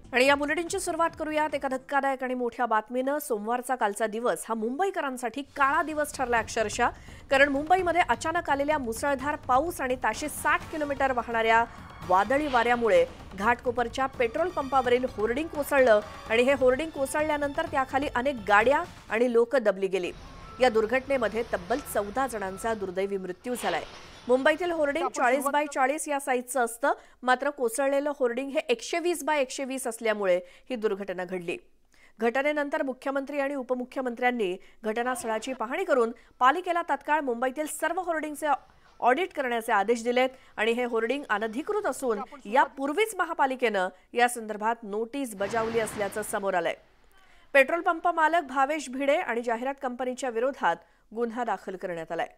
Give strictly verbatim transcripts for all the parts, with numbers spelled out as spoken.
आणि या बुलेटिनची सुरुवात करूयात एका धक्कादायक आणि मोठ्या बातमीनं। सोमवारचा कालचा दिवस हा मुंबईकरांसाठी काळा दिवस ठरला अक्षरशः, कारण मुंबईमध्ये अचानक आलेल्या मुसळधार पाऊस आणि ताशी साठ किलोमीटर वाहणाऱ्या वादळी वाऱ्यामुळे घाटकोपरच्या पेट्रोल पंपावरील होर्डिंग कोसळलं आणि हे होर्डिंग कोसळल्यानंतर त्याखाली अनेक गाड्या आणि लोक दबली गेली। या दुर्घटनेमध्ये तब्बल चौदा जणांचा दुर्दैवी मृत्यू झालाय। मुंबईतील होर्डिंग चाळीस बाय चाळीस या साईजचं असतं, मात्र कोसळलेलं होर्डिंग हे एकशे वीस बाय एकशे वीस असल्यामुळे ही दुर्घटना घडली। घटनेनंतर मुख्यमंत्री आणि उपमुख्यमंत्र्यांनी घटनास्थळाची पाहणी करून पालिकेला तात्काळ मुंबईतील सर्व होर्डिंगचे ऑडिट करण्याचे आदेश दिलेत आणि हे होर्डिंग अनधिकृत असून यापूर्वीच महापालिकेनं या संदर्भात नोटीस बजावली असल्याचं समोर आलंय। पेट्रोल पंप मालक भावेश भिडे आणि जाहिरात कंपनीच्या विरोधात गुन्हा दाखल करण्यात आलाय।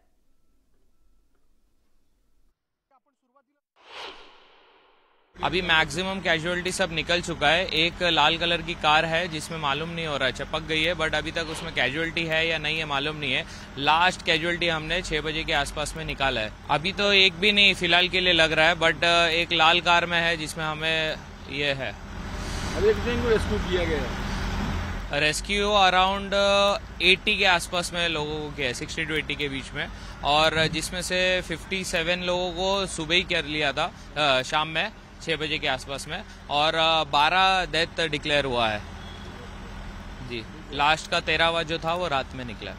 अभी मैक्सिमम कैजुअलिटी सब निकल चुका है। एक लाल कलर की कार है जिसमें मालूम नहीं हो रहा है, चपक गई है, बट अभी तक उसमें कैजुअलिटी है या नहीं है मालूम नहीं है। लास्ट कैजुअलिटी हमने छह बजे के आसपास में निकाला है। अभी तो एक भी नहीं फिलहाल के लिए लग रहा है, बट एक लाल कार में है जिसमें हमें ये है। अभी रेस्क्यू किया गया है। रेस्क्यू अराउंड अस्सी के आसपास में लोगों को किया है, साठ टू अस्सी के बीच में, और जिसमें से सत्तावन लोगों को सुबह ही कर लिया था शाम में छह बजे के आसपास में, और बारह डेथ डिक्लेयर हुआ है जी। लास्ट का तेरहवा जो था वो रात में निकला।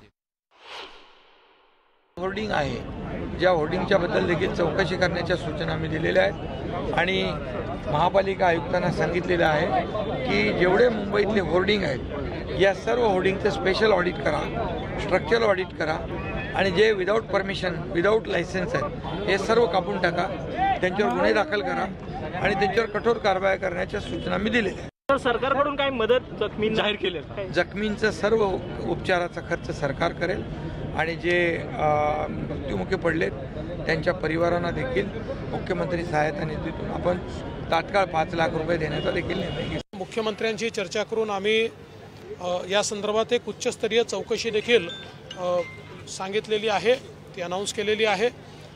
होर्डिंग आहे, ज्या होर्डिंगच्या बद्दल देखील चौकशी करण्याच्या सूचना मी दिलेल्या आहेत आणि महापालिका आयुक्तांना सांगितलेलं आहे की जेवढे मुंबईतले होर्डिंग आहेत या सर्व होर्डिंगचं स्पेशल ऑडिट करा, स्ट्रक्चरल ऑडिट करा आणि जे विदाऊट परमिशन विदाऊट लायसन्स आहेत हे सर्व कापून टाका, त्यांच्यावर गुन्हे दाखल करा आणि त्यांच्यावर कठोर कारवाई करण्याच्या सूचना मी दिलेल्या आहेत। तर सरकारकडून काय मदत जखमी जाहीर केली आहे? जखमींचा सर्व उपचाराचा खर्च सरकार करेल आणि जे मृत्युमुखी पडलेत त्यांच्या परिवारांना देखील मुख्यमंत्री सहायता निधीतून आपण तात्काळ पाच लाख रुपये देण्याचा देखील निर्णय घेतला। मुख्यमंत्र्यांची चर्चा करून आम्ही या संदर्भात एक उच्चस्तरीय चौकशी देखील सांगितलेली आहे, ती अनाउन्स केलेली आहे।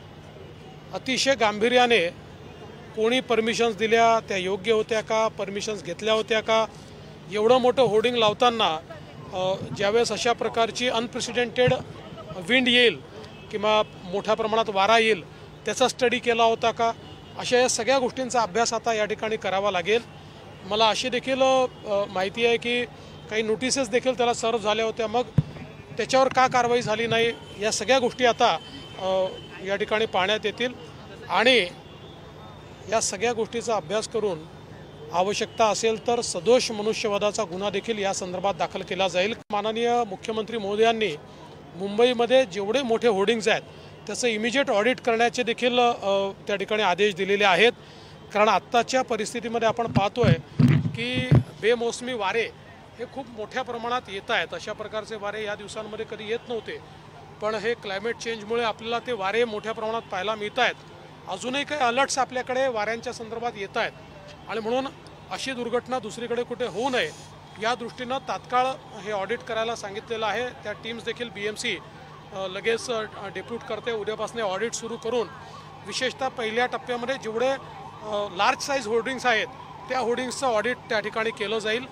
अतिशय गांभीर्याने कोणी परमिशन्स दिल्या, त्या योग्य होत्या का, परमिशन्स घेतल्या होत्या का, एवढं मोठं होर्डिंग लावताना ज्यावेळेस अशा प्रकारची अनप्रेसिडेंटेड विंड येईल किंवा मोठ्या प्रमाणात वारा येईल त्याचा स्टडी केला होता का, अशा या सगळ्या गोष्टींचा अभ्यास आता या ठिकाणी करावा लागेल। मला अशी देखील माहिती आहे की काही नोटिसेस देखील त्याला सर्व झाल्या होत्या, मग त्याच्यावर का कारवाई झाली नाही या सगळ्या गोष्टी आता या ठिकाणी पाहण्यात येतील आणि या सगळ्या गोष्टीचा अभ्यास करून आवश्यकता असेल तर सदोष मनुष्यवधाचा गुन्हा देखील या संदर्भात दाखल केला जाईल। माननीय मुख्यमंत्री महोदयांनी मुंबईमध्ये जेवढे मोठे होर्डिंग्स आहेत त्याचं इमिजिएट ऑडिट करण्याचे देखील त्या ठिकाणी आदेश दिलेले आहेत, कारण आत्ताच्या परिस्थितीमध्ये आपण पाहतोय की बेमोसमी वारे हे खूप मोठ्या प्रमाणात येत आहेत। अशा प्रकारचे वारे या दिवसांमध्ये कधी येत नव्हते, पण हे क्लायमेट चेंजमुळे आपल्याला ते वारे मोठ्या प्रमाणात पाहायला मिळत आहेत। अजूनही काही अलर्ट्स आपल्याकडे वाऱ्यांच्या संदर्भात येत आहेत आणि म्हणून अशी दुर्घटना दुसरीकडे कुठे होऊ नये या दृष्टीनं तात्काळ हे ऑडिट करायला सांगितलेलं आहे। त्या टीम्स देखील बी एम सी लगेच डेप्यूट करते, उद्यापासून ऑडिट सुरू करून विशेषतः पहिल्या टप्प्यामध्ये जेवढे लार्ज साईज होर्डिंग्स आहेत त्या होर्डिंग्सचं ऑडिट त्या ठिकाणी केलं जाईल।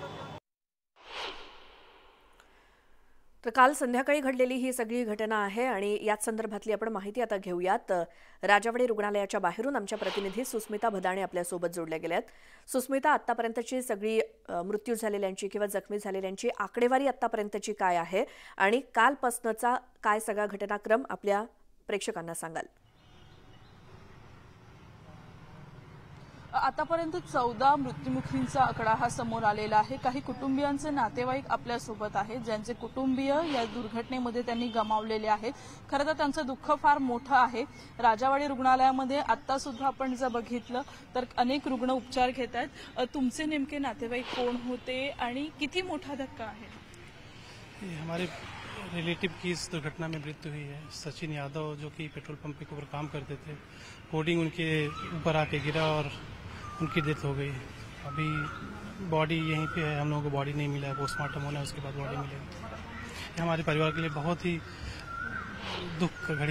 तर काल संध्याकाळी घडलेली ही सगळी घटना आहे आणि याच संदर्भातली आपण माहिती आता घेऊयात। राजावाडी रुग्णालयाच्या बाहेरून आमच्या प्रतिनिधी सुस्मिता भदाणे आपल्यासोबत जोडल्या गेल्यात। सुस्मिता, आतापर्यंतची सगळी मृत्यू झालेल्यांची किंवा जखमी झालेल्यांची आकडेवारी आतापर्यंतची काय आहे आणि कालपासनचा काय सगळा घटनाक्रम आपल्या प्रेक्षकांना सांगाल? आतापर्यंत चौदा मृत्युमुखींचा आकडा हा समोर आलेला आहे। काही कुटुंबियांचे नातेवाईक आपल्यासोबत आहेत, ज्यांचे कुटुंबीय या दुर्घटनेमध्ये त्यांनी गमावलेले आहेत। खरं तर त्यांचं दुःख फार मोठं आहे। राजावाडी रुग्णालयामध्ये आता सुद्धा आपण जर बघितलं तर अनेक रुग्ण उपचार घेत आहेत। तुमचे नेमके नातेवाईक कोण होते आणि किती मोठा धक्का आहे? हमारे रिलेटिव की इस दुर्घटना में मृत्यु हुई है। सचिन यादव, जो कि पेट्रोल पंप के ऊपर काम करते थे, होर्डिंग उनके ऊपर आके गिरा और उनकी डेथ हो गई। अभी बॉडी यहीं पे है, हम लोगों को बॉडी नहीं मिला है, पोस्टमार्टम होना है उसके बाद बॉडी मिलेगी। हमारे परिवार के लिए बहुत ही दुख का घड़ी है।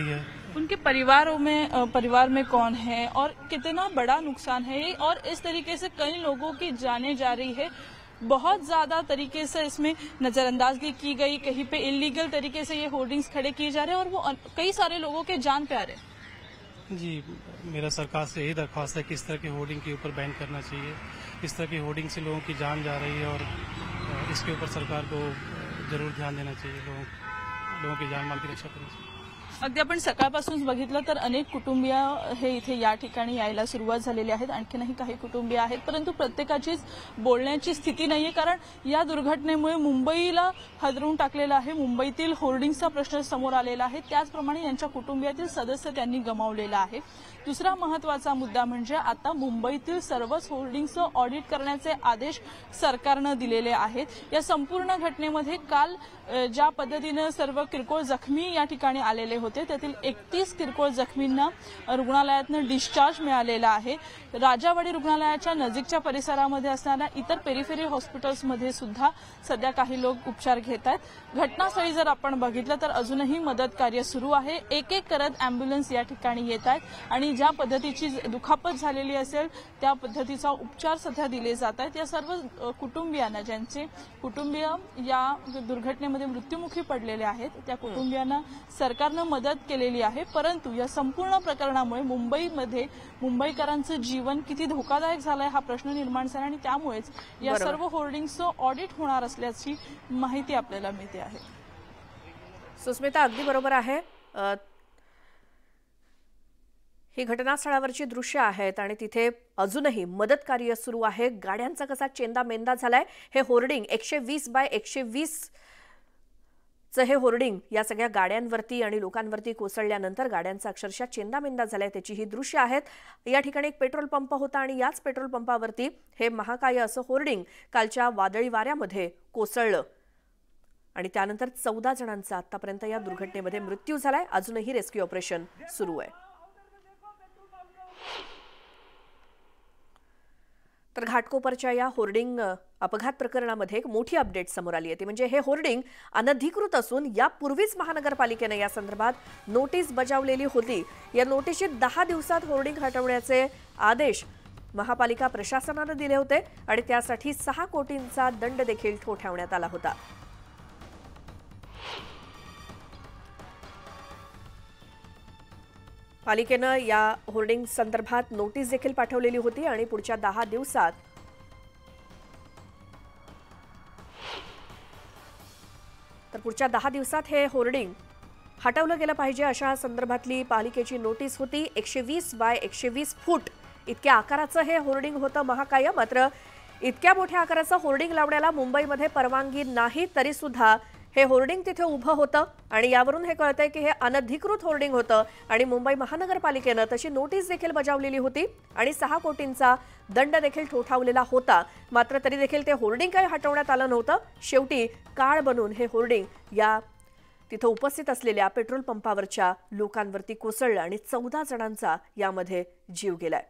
उनके परिवारों में अ, परिवार में कौन है और कितना बड़ा नुकसान है ये, और इस तरीके से कई लोगों की जाने जा रही है। बहुत ज्यादा तरीके से इसमें नजरअंदाजी की गई, कहीं पे इलीगल तरीके से ये होर्डिंग्स खड़े किए जा रहे हैं और वो अन- कई सारे लोगों के जान पे आ रहे हैं। जी, मेरा सरकार से यही दरख्वास्त है कि इस तरह के होर्डिंग के ऊपर बैन करना चाहिए। इस तरह की होर्डिंग से लोगों की जान जा रही है और इसके ऊपर सरकार को जरूर ध्यान देना चाहिए, लोगों लोगों की जान माल की रक्षा करनी चाहिए। अगदी आपण सकाळपासून बघितलं तर अनेक कुटुंबीय हे इथे या ठिकाणी यायला सुरुवात झालेली आहेत। आणखीनही काही कुटुंबीय आहेत, परंतु प्रत्येकाचीच बोलण्याची स्थिती नाहीये, कारण या दुर्घटनेमुळे मुंबईला हादरवून टाकलेलं आहे। मुंबईतील होर्डिंग्सचा प्रश्न समोर आलेला आहे, त्याचप्रमाणे यांच्या कुटुंबियातील सदस्य त्यांनी गमावलेला आहे। दुसरा महत्वाचा मुद्दा म्हणजे आता मुंबईतील सर्वच होर्डिंग्सचं ऑडिट करण्याचे आदेश सरकारनं दिलेले आहेत। या संपूर्ण घटनेमध्ये काल ज्या पद्धतीने सर्व किरकोळ जखमी या ठिकाणी आलेले होते, त्यातील एकतीस किरकोळ जखमींना रुग्णालयातून डिस्चार्ज मिळालेला आहे। राजावाडी रुग्णालयाच्या नजीकच्या परिसरामध्ये असणाऱ्या इतर पेरिफेरी हॉस्पिटल्समध्ये सुद्धा सध्या काही लोक उपचार घेत आहेत। घटनास्थळी जर आपण बघितलं तर अजूनही मदत कार्य सुरू आहे। एक एक करत अँब्युलन्स या ठिकाणी येत आहेत आणि ज्या पद्धतीची दुखापत झालेली असेल त्या पद्धतीचा उपचार सध्या दिले जात आहेत। या सर्व कुटुंबियांना, ज्यांचे कुटुंबीय या दुर्घटनेमध्ये मृत्युमुखी पडलेले आहेत, त्या कुटुंबियांना सरकारनं मदत केलेली आहे। परंतु या संपूर्ण प्रकरणामुळे मुंबईमध्ये मुंबईकरांचं जीवन किती धोकादायक झालंय हा प्रश्न निर्माण झाला आणि त्यामुळेच या सर्व होर्डिंग्सचं ऑडिट होणार असल्याची माहिती आपल्याला मिळते आहे। सुस्मिता, अगदी बरोबर आहे। ही घटनास्थळावरची दृश्य आहेत आणि तिथे अजूनही मदत कार्य सुरू आहे। गाड्यांचा कसा चेंदा मेंदा झालाय। हे होर्डिंग एकशे वीस बाय एकशे वीस चं हे होर्डिंग या सगळ्या गाड्यांवरती आणि लोकांवरती कोसळल्यानंतर गाड्यांचा अक्षरशः चेंदामेंदा झालाय, त्याची ही दृश्य आहेत। या ठिकाणी एक पेट्रोल पंप होता आणि याच पेट्रोल पंपावरती हे महाकाय असं होर्डिंग कालच्या वादळी वाऱ्यामध्ये कोसळलं आणि त्यानंतर चौदा जणांचा आतापर्यंत या दुर्घटनेमध्ये मृत्यू झालाय। अजूनही रेस्क्यू ऑपरेशन सुरू आहे। तर घाटकोपरच्या या होर्डिंग अपघात प्रकरणामध्ये एक मोठी अपडेट समोर आली आहे, ती म्हणजे हे होर्डिंग अनधिकृत असून यापूर्वीच महानगरपालिकेने या संदर्भात नोटीस बजावलेली होती। या नोटीसची दहा दिवसात होर्डिंग हटवण्याचे आदेश महापालिका प्रशासनाने दिले होते आणि त्यासाठी सहा कोटींचा दंड देखील ठोठावण्यात आला होता। पालिकेनं या होर्डिंग संदर्भात नोटीस देखील पाठवलेली होती आणि पुढच्या दहा दिवसात तर पुढच्या दहा दिवसात हे होर्डिंग हटवलं गेलं पाहिजे अशा संदर्भातली पालिकेची नोटीस होती। एकशे वीस बाय एकशे वीस फूट इतक्या आकाराचं हे होर्डिंग होतं महाकाय। मात्र इतक्या मोठ्या आकाराचं होर्डिंग लावण्याला मुंबईमध्ये परवानगी नाही, तरी सुद्धा हे होर्डिंग तिथे उभं होतं आणि यावरून हे कळतंय की हे अनधिकृत होर्डिंग होतं आणि मुंबई महानगरपालिकेनं तशी नोटीस देखील बजावलेली होती आणि सहा कोटींचा दंड देखील ठोठावलेला होता। मात्र तरी देखील ते होर्डिंग काही हटवण्यात आलं नव्हतं। शेवटी काळ बनून हे होर्डिंग या तिथं उपस्थित असलेल्या पेट्रोल पंपावरच्या लोकांवरती कोसळलं आणि चौदा जणांचा यामध्ये जीव गेलाय।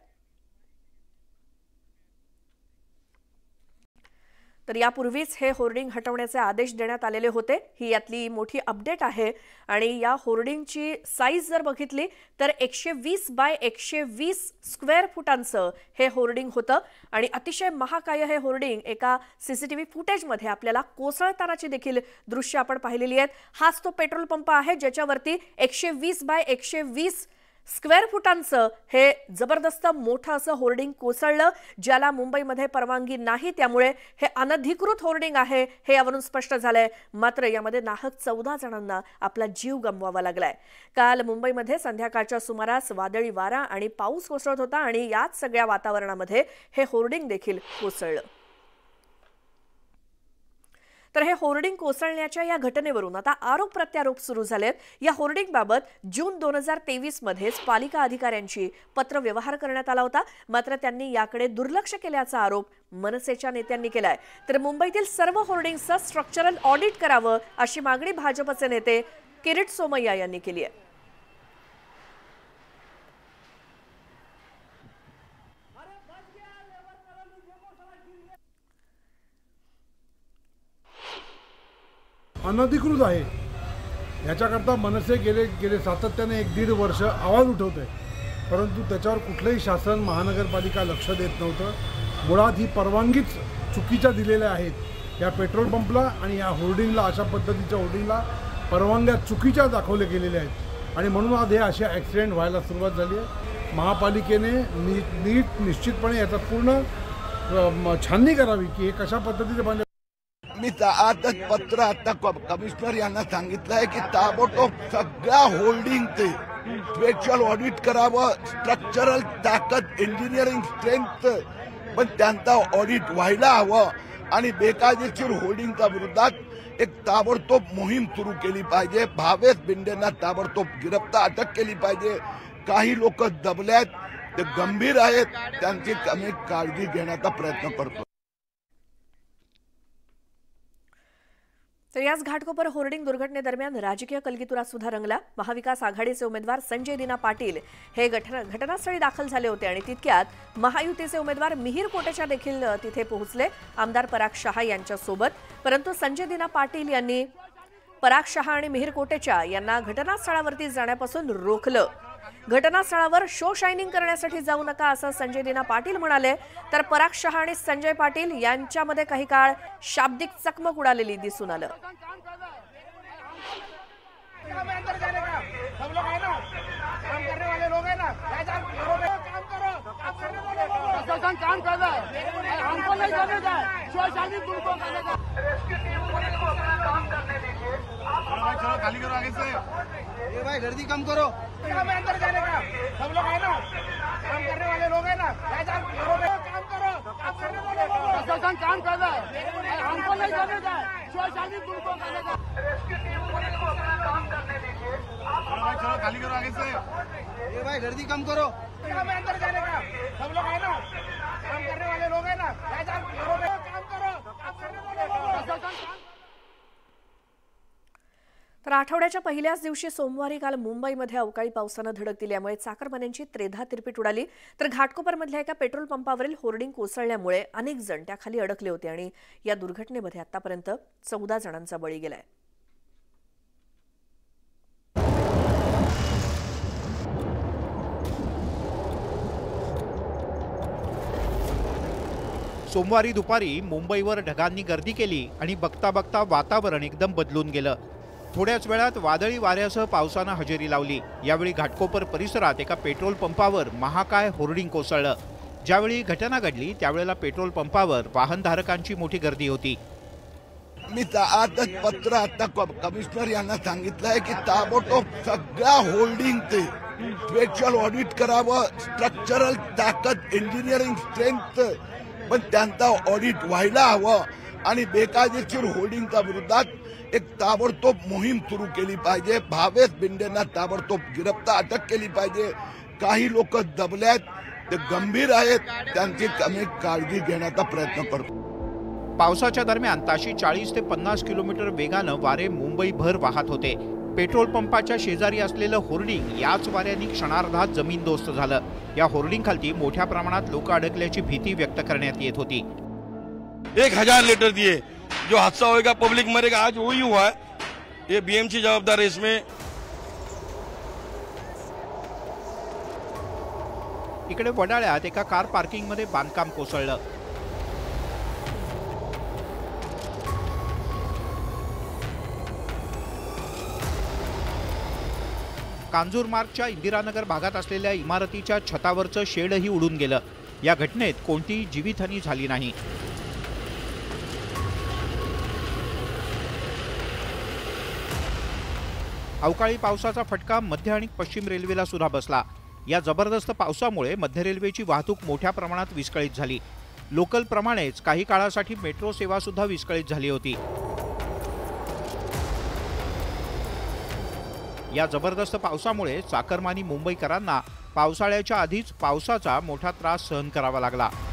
तर यापूर्वीच हे होर्डिंग हटवण्याचे आदेश देण्यात आलेले होते। ही यातली मोठी अपडेट आहे आणि या होर्डिंगची साईज जर बघितली तर एकशे वीस बाय एकशे वीस स्क्वेअर फुटांचं हे होर्डिंग होतं आणि अतिशय महाकाय हे होर्डिंग एका सीसीटीव्ही फुटेजमध्ये आपल्याला कोसळतानाची देखील दृश्य आपण पाहिलेली आहेत। हाच तो पेट्रोल पंप आहे ज्याच्यावरती एकशे वीस बाय एकशे वीस स्क्वेअर फुटांचं हे जबरदस्त मोठं असं होर्डिंग कोसळलं, ज्याला मुंबईमध्ये परवानगी नाही, त्यामुळे हे अनधिकृत होर्डिंग आहे हे यावरून स्पष्ट झालंय। मात्र यामध्ये नाहक चौदा जणांना आपला जीव गमवावा लागलाय। काल मुंबईमध्ये संध्याकाळच्या सुमारास वादळी वारा आणि पाऊस कोसळत होता आणि याच सगळ्या वातावरणामध्ये हे होर्डिंग देखील कोसळलं। तर हे होर्डिंग कोसळण्याच्या या घटनेवरून आता आरोप प्रत्यारोप सुरू झालेत। या होर्डिंग बाबत जून दोन हजार तेवीस मध्येच पालिका अधिकाऱ्यांची पत्र व्यवहार करण्यात आला होता, मात्र त्यांनी याकडे दुर्लक्ष केल्याचा आरोप मनसेच्या नेत्यांनी केलाय। तर मुंबईतील सर्व होर्डिंग्सचं स्ट्रक्चरल ऑडिट करावं अशी मागणी भाजपचे नेते किरीट सोमय्या यांनी केली आहे। अनधिकृत आहे याच्याकरता मनसे गेले गेले सातत्याने एक दीड वर्ष आवाज उठवते, परंतु त्याच्यावर कुठलंही शासन महानगरपालिका लक्ष देत नव्हतं। मुळात ही परवानगीच चुकीच्या दिलेल्या आहेत। या पेट्रोल पंपला आणि या होर्डिंगला, अशा पद्धतीच्या होर्डिंगला परवानग्या चुकीच्या दाखवल्या गेलेल्या आहेत आणि म्हणून आज हे असे ॲक्सिडेंट व्हायला सुरुवात झाली आहे। महापालिकेने नी नीट निश्चितपणे याचा पूर्ण छाननी करावी की हे कशा पद्धतीचे बांधले। मी आजच पत्र आता कमिशनर यांना सांगितलं आहे की ताबडतोब सगळ्या होल्डिंगचे स्पेशल ऑडिट करावं, स्ट्रक्चरल ताकद, इंजिनिअरिंग स्ट्रेंथ पण त्यांचा ऑडिट व्हायला हवं आणि बेकायदेशीर होल्डिंगच्या विरोधात एक ताबडतोब मोहीम सुरू केली पाहिजे। भावेश बिंडेंना ताबडतोब गिरफ्तार अटक केली पाहिजे। काही लोक दबल्यात, ते गंभीर आहेत, त्यांची कमी काळजी घेण्याचा प्रयत्न करतो। तर याच घाटकोपर होर्डिंग दुर्घटनेदरम्यान राजकीय कलगीतुरा सुद्धा रंगला। महाविकास आघाडीचे उमेदवार संजय दिना पाटील हे घटनास्थळी दाखल झाले होते आणि तितक्यात महायुतीचे उमेदवार मिहीर कोटेचा देखील तिथे पोहोचले आमदार पराग शहा यांच्या सोबत, परंतु संजय दिना पाटील यांनी पराग शहा आणि मिहीर कोटेचा यांना घटनास्थळावरती जाण्यापासून रोखलं। घटनास्थळावर शो शायनिंग करण्यासाठी जाऊ नका असं संजय दिना पाटील म्हणाले, तर पराग शहा आणि संजय पाटील यांच्यामध्ये काही काळ शाब्दिक चकमक उडालेली दिसून आलं। खाली करो आगे से, ये भाई गर्दी कम करो, में अंदर जाने का सब लोग है ना, काम करने वाले लोग है ना, काम करो, काम करने वाले लोग, प्रशासन काम कर रहा है, हमको नहीं करने का, शोशानी तुमको करने का, रेस्क्यू टीम पुलिस को काम करने दीजिए। चलो खाली करो आगे से, ये भाई गर्दी कम करो, में अंदर जाने का सब लोग है ना, काम करने वाले लोग है ना, काम करो, काम करने वाले लोग, प्रशासन। तर आठवड्याच्या पहिल्याच दिवशी सोमवारी काल मुंबईमध्ये अवकाळी पावसानं धडक दिल्यामुळे चाकरमान्यांची त्रेधा तिरपीट उडाली। तर घाटकोपरमधल्या एका पेट्रोल पंपावरील होर्डिंग कोसळल्यामुळे अनेक जण त्याखाली अडकले होते आणि या दुर्घटनेमध्ये आतापर्यंत चौदा जणांचा बळी गेलाय। सोमवारी दुपारी मुंबईवर ढगांनी गर्दी केली आणि बघता बघता वातावरण एकदम बदलून गेलं। थोड्याच वेळात वादळी वाऱ्यासह पावसानं हजेरी लावली। यावेळी घाटकोपर परिसरात एका पेट्रोल पंपावर महाकाय होर्डिंग कोसळलं। ज्यावेळी घटना घडली त्यावेळेला पेट्रोल पंपावर वाहनधारकांची मोठी गर्दी होती। मी आजच पत्र आता कमिशनर यांना सांगितलं आहे की ताबडतोब सगळ्या होल्डिंगचे स्पेशल ऑडिट करावं, स्ट्रक्चरल ताकद, इंजिनिअरिंग स्ट्रेंथ पण त्यांचा ऑडिट व्हायला हवं आणि बेकायदेशीर होल्डिंगच्या विरोधात एक ताबडतोब मोहीम सुरू केली पाहिजे। भावेश बिंडेंना ताबडतोब गिरफ्तार अटक केली पाहिजे। काही लोक दबल्यात, ते गंभीर आहेत, त्यांची कमी काळजी घेण्याचा प्रयत्न करतो। पावसाच्या दरम्यान ताशी चाळीस ते पन्नास किलोमीटर वेगानं वारे मुंबईभर वाहत होते। पेट्रोल पंपाच्या शेजारी असलेलं होर्डिंग याच वाऱ्यांनी क्षणार्धात जमीनदोस्त झालं। या होर्डिंग खाली मोठ्या प्रमाणात लोक अडकल्याची भीती व्यक्त करण्यात येत होती। एक हजार लीटर दिए, जो हादसा होएगा पब्लिक मरेगा, आज वही हुआ है। ये बीएमसी जवाबदार है इसमें। इकडे वडाळ्यात एका कार पार्किंग मध्ये बांधकाम कोसळलं। कांजूरमार्गच्या इंदिरानगर भागात असलेल्या इमारतीच्या छतावरचं शेडही उडून गेलं। या घटनेत कोणतीही जीवितहानी झाली नाही। अवकाळी पावसाचा फटका मध्य आणि पश्चिम रेल्वेला सुद्धा बसला। या जबरदस्त पावसामुळे मध्य रेल्वेची वाहतूक मोठ्या प्रमाणात विस्कळीत झाली। लोकल प्रमाणेच काही काळासाठी मेट्रो सेवा सुद्धा विस्कळीत झाली होती। या जबरदस्त पावसामुळे चाकरमानी मुंबईकरांना पावसाळ्याच्या आधीच पावसाचा मोठा त्रास सहन करावा लागला।